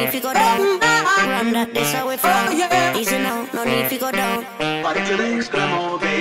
need to go down. Run that, this how we flow. Easy now, no need to go down. Party to the extremo, baby.